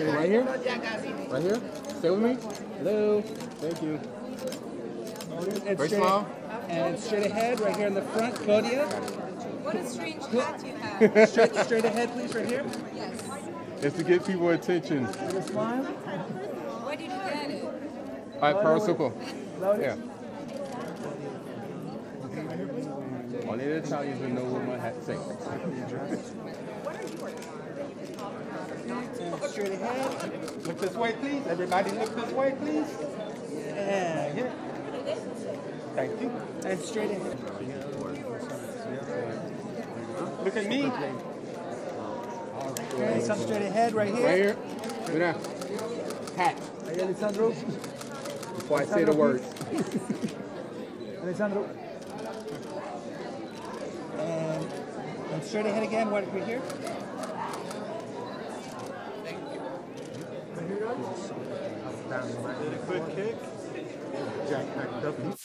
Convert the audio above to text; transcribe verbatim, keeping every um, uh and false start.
Okay, right here? Right here? Stay with me. Hello. Thank you. And Very straight, small. and straight ahead, right here in the front, Claudia. What a strange hat you have. Straight, straight ahead, please, right here. Yes. It's to get people attention. With a smile. Where did you get it? All right, Pearl Super. Yeah. Only the Italians will know what my hat says. And straight ahead. Look this way, please. Everybody look this way, please. Yeah, yeah. Thank you. And straight ahead. Look at me. Okay, some straight ahead, right here. Right here. Look at that. Hat. Hey, Alessandro. Before I say the words. Alessandro. And, and straight ahead again, right here. Did a quick kick. Jack packed up.